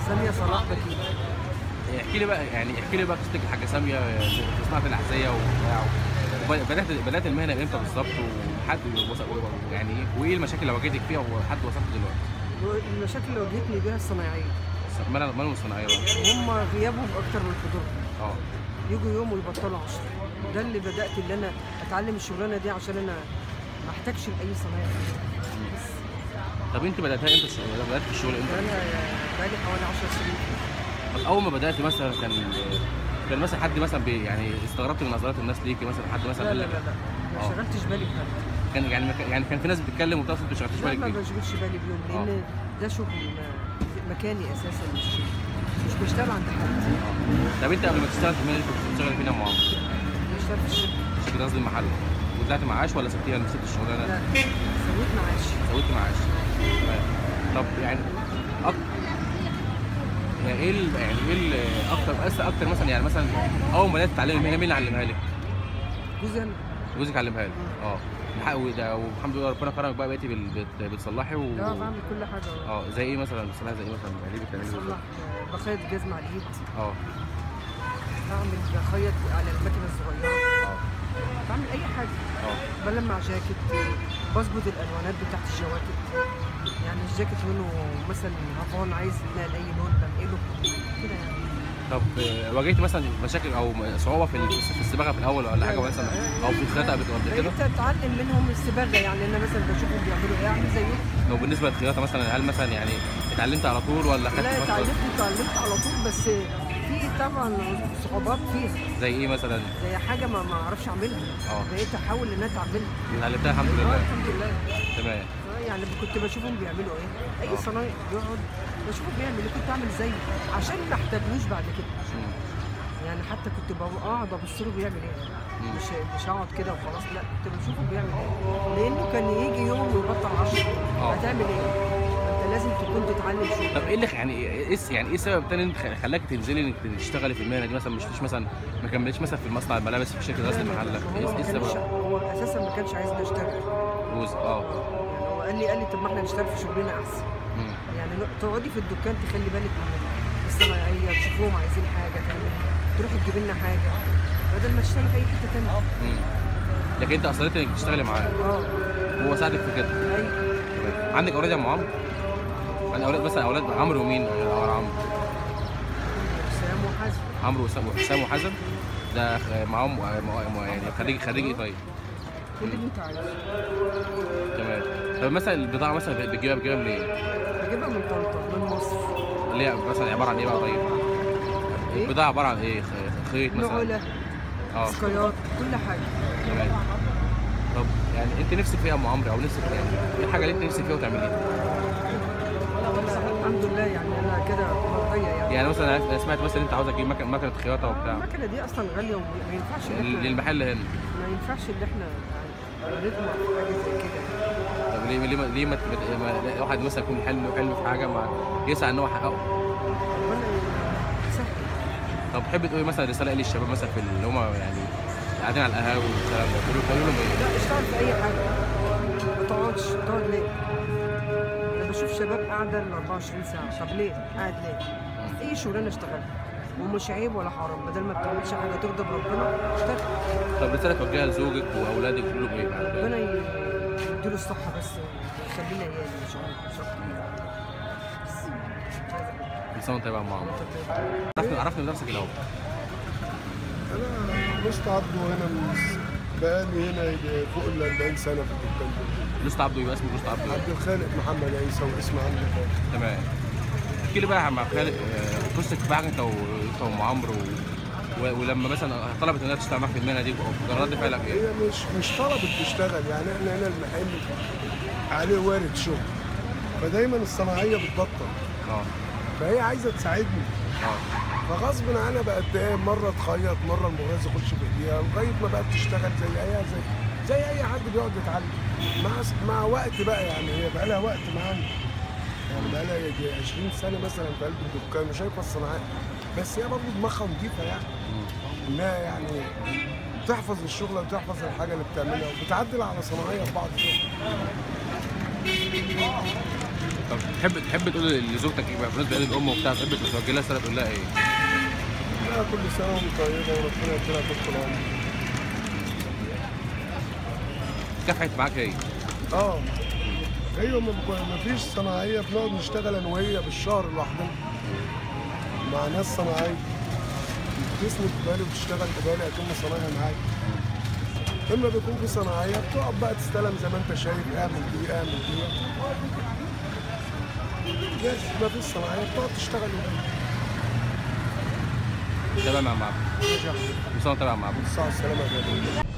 سامية صلاح بكير. احكي لي بقى يعني احكي لي بقى قصتك الحاجه ساميه في صناعه الاحذيه وبتاع. بدات المهنه امتى بالظبط وحد يعني ايه وايه المشاكل اللي واجهتك فيها ولحد وصلت دلوقتي؟ المشاكل اللي واجهتني بيها الصنايعية، مالهم الصناعيه بقى؟ هم غيابهم أكتر من حضورهم. اه يجوا يوم ويبطلوا 10. ده اللي بدأت اللي أنا أتعلم الشغلانة دي عشان أنا ما احتاجش لأي صنايعي. بس طب انت بداتها امتى بدات في الشغل امتى؟ أنا بقالي حوالي 10 سنين. طب اول ما بدات مثلا كان مثلا حد مثلا يعني استغربت من نظرات الناس ليكي مثلا حد مثلا لا قال لا لك لا لا، ما شغلتش بالي بحد. كان يعني كان في ناس بتتكلم وبتاع بس انت ما شغلتش لا بالك ما بيه. بشغلش بالي بيهم لأن ده شغلي مكاني أساسا، مش بشتغل عند حد. طب انت قبل ما تشتغل في المهنه اللي كنت بتشتغل فيها معاهم بشتغل في الشركة. مش قصدي المحل وطلعت معاش ولا سبتيها سبت الشغلانه؟ لا سويت معاش. سويت معاش تمام. طب يعني يعني اكتر مثلا يعني مثلا اول ما بدات تتعلمي المهنه مين اللي علمها لك؟ جوزي أنا. جوزك علمها لك اه. وده والحمد لله ربنا كرمك بقى بقيتي بتصلحي لا بعمل كل حاجة. زي ايه مثلا بتصلحي زي ايه مثلا يعني ليه بتعملي بصلح بخيط جزمة على الإيد. اه بعمل بخيط على المكنة الصغيرة. اه بعمل أي حاجة. بلمع جاكيت، بظبط الألوانات بتاعت الجواكت. يعني الجاكيت لونه مثلا هافون عايز ينقل أي لون بنقله كده يعني. طب واجهت مثلا مشاكل او صعوبه في الصباغه في الاول ولا حاجه مثلا او في الخياطه قبل كده؟ انت تتعلم منهم الصباغه، يعني انا مثلا بشوفهم بيعملوا ايه اعمل زيهم. لو بالنسبه للخياطه مثلا هل مثلا يعني اتعلمت على طول ولا خدت لا فتره؟ اتعلمت على طول، بس في طبعا صعوبات فيها. زي ايه مثلا؟ زي حاجه ما اعرفش اعملها. بقيت احاول ان انا اتعلمها. اتعلمتها الحمد لله. الحمد لله تمام. يعني كنت بشوفهم بيعملوا ايه، اي صنايعي بيقعد بشوفه بيعمل ايه كنت اعمل زيه عشان ما احتاجلوش بعد كده. يعني حتى كنت اقعد ابص له بيعمل ايه، مش هقعد كده وخلاص، لا كنت بشوفه بيعمل ايه، لانه كان يجي يوم ويبطل 10. هتعمل ايه؟ انت لازم تكون تتعلم شغل. طب ايه اللي يعني ايه السبب الثاني اللي خلاك تنزلي انك تشتغلي في المهنه دي مثلا مش مثلا ما كملتش مثلا في مصنع الملابس في شركه غزل المحله؟ ايه السبب؟ هو اساسا ما كانش عايزني اشتغل. جوز يعني هو قال لي طب ما احنا نشتغل في شغلنا احسن. يعني تقعدي في الدكان تخلي بالك من الصنايعيه، تشوفوهم عايزين حاجه تعملي، تروحي تجيبي لنا حاجه بدل ما تشتغلي في اي حته ثانيه. لكن انت اصريت انك تشتغلي معاه. وهو ساعدك في كده. ايوه. عندك اولاد يا ام عمرو؟ عندك اولاد مثلا اولاد عمرو ومين غير عمرو؟ حسام وحسن. عمرو وحسام وحسن ده معاهم يعني خريج ايه طيب؟ كل اللي انت عايزه. تمام. طب مثلا البضاعه مثلا بتجيبها منين؟ بجيبها من طنطا من مصر. اللي هي مثلا عباره عن ايه بقى طيب؟ ايه؟ البضاعه عباره عن ايه؟ خيط مثلا؟ نعلة، سكايات، كل حاجه. تمام. طب يعني انت نفسك فيها يا ام عمرو او نفسك يعني ايه الحاجه اللي انت نفسك فيها وتعمليها؟ الحمد لله يعني انا كده مرضيه يعني مثلا انا سمعت مثلا انت عاوزه تجيب مكنه خياطه وبتاع. المكنه دي اصلا غاليه وما ينفعش للمحل هنا. ما ينفعش ان احنا يعني نطمع في حاجه زي كده. طب ليه ما واحد مثلا يكون حلم في حاجه ما يسعى ان هو يحققه؟ ربنا يسهل. طب تحب تقولي مثلا رساله ايه للشباب مثلا في اللي هم يعني قاعدين على القهاوي والكلام ده تقول لهم ايه؟ لا اشتغل في اي حاجه، ما تقعدش تقعد ليه؟ انا بشوف شباب قاعده ال 24 ساعه، طب ليه؟ قاعد ليه؟ اي شغلانه اشتغلها ومش عيب ولا حرام، بدل ما بتعملش حاجه تغضب ربنا اشتغل. طب رساله توجهها لزوجك واولادك تقول لهم ايه؟ ربنا يديله الصحه بس ويخلينا عيال ان شاء الله مش اكتر. كل سنه وانت طيب يا ام عمرو. عرفني بنفسك الاول. انا لست عبده هنا بقالي هنا فوق ال 40 سنه في الدكان ده. لست عبده يبقى اسمه لست عبده؟ عبد الخالق محمد عيسى واسم عندي خالد. تمام. احكي لي بقى عن خالد قصتك بقى انت وام عمرو ولما مثلا طلبت انها تشتغل معاك في المهنه دي كان رد فعلك ايه؟ هي مش طلبت تشتغل، يعني احنا هنا المحل عليه وارد شغل، فدايما الصناعيه بتبطل. فهي عايزه تساعدني. فغصب عنها بقت ايه، مره تخيط مره المغرز يخش بايديها لغايه ما بقت تشتغل زي اي حد بيقعد يتعلم مع وقت بقى. يعني هي بقى لها وقت معانا، يعني بقى لها 20 سنه مثلا في قلب الدكان وشايفه الصناعيه، بس هي برضه دماغها نضيفه يعني انها يعني تحفظ الشغل وتحفظ الحاجه اللي بتعملها وبتعدل على صناعيه في بعض الشغل. طب تحب تقول لزوجتك ايه بقى بالنسبه للام وبتاع، تحب توجه لها رساله تقول لها ايه؟ لا كل سنه وانت طيبه وربنا يديلها طول العمر. كافحت معاك هي؟ ايوه، ما فيش صناعيه بنقعد نشتغل انا وهي بالشهر لوحدنا مع ناس صناعيه، بتسند بالي وتشتغل ببالي اكن صنايعي معايا. اما بيكون في صناعيه بتقعد بقى تستلم زي ما انت شايف، اعمل دي اعمل دي، بس ما فيش صناعيه بتقعد تشتغل وبالي. تابع مع معاك. ماشي يا حبيبي. كل سنه وانت تابع معاك. الساعه السلامه يا غالي.